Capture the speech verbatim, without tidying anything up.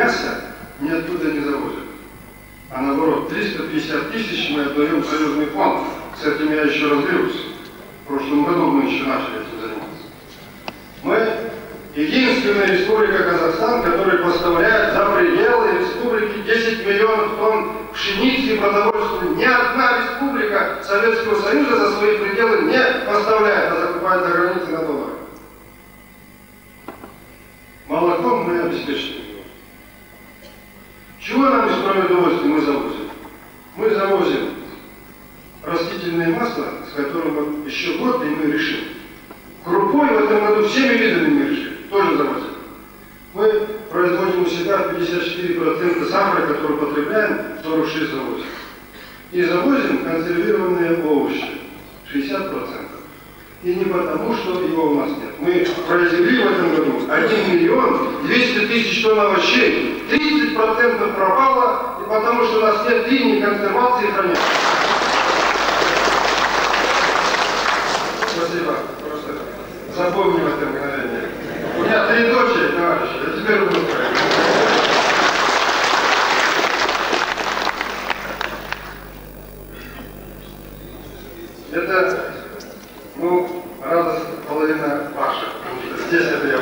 мяса ни оттуда не завозят. А наоборот, триста пятьдесят тысяч мы отдаем в союзный фонд. С этим я еще разберусь. В прошлом году мы еще начали этим заниматься. Мы единственная республика Казахстан, которая поставляет за пределы республики десять миллионов тонн пшеницы и продовольствия. Ни одна республика Советского Союза за свои пределы не поставляет, а закупает за границей на доллары. Молоком мы обеспечены. Чего нам из продовольствия мы завозим? Мы завозим растительное масло, с которым еще год и мы решим. Крупой в этом году всеми видами мы решим. Тоже завозим. Мы производим у себя пятьдесят четыре процента сахара, который потребляем, сорок шесть процентов завозим. И завозим консервированные овощи, шестьдесят процентов. И не потому, что его у нас нет. Мы произвели в этом году один миллион двести тысяч тонн овощей. тридцать процентов пропало, и потому что у нас нет линии консервации и хранения. Спасибо. Просто запомним это мгновение. У меня три дочери, товарищи, а теперь буду сказать. Это, ну, радость половина ваша, потому что здесь это я